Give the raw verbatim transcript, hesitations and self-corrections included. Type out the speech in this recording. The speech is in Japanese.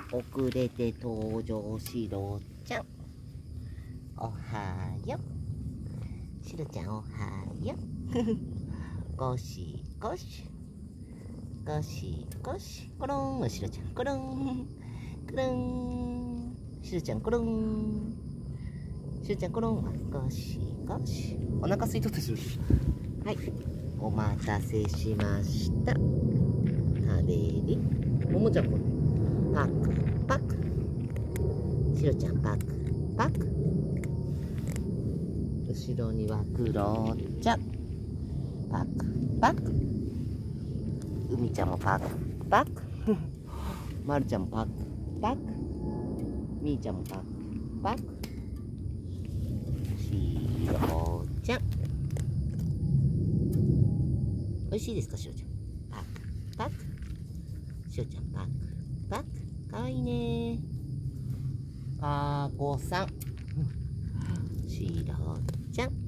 遅れて登場しろちゃん。おはよう。しろちゃんおはよう。ゴシゴシ。ゴシゴシ。コロン。しろちゃんコロン。コロン。しろちゃんコロン。しろちゃんコロン。ゴシゴシ。お腹空いとったしろちゃん。はい。お待たせしました。食べる。ももちゃんこれ。パクパク。しろちゃんパクパク。後ろにはクロちゃん。パクパク。うみちゃんもパクパク。まるちゃんもパクパク。みーちゃんもパクパク。しろちゃん。おいしいですか、しろちゃん。パクパク。しろちゃんパクパク。かわいいね。かこさん。しろちゃん。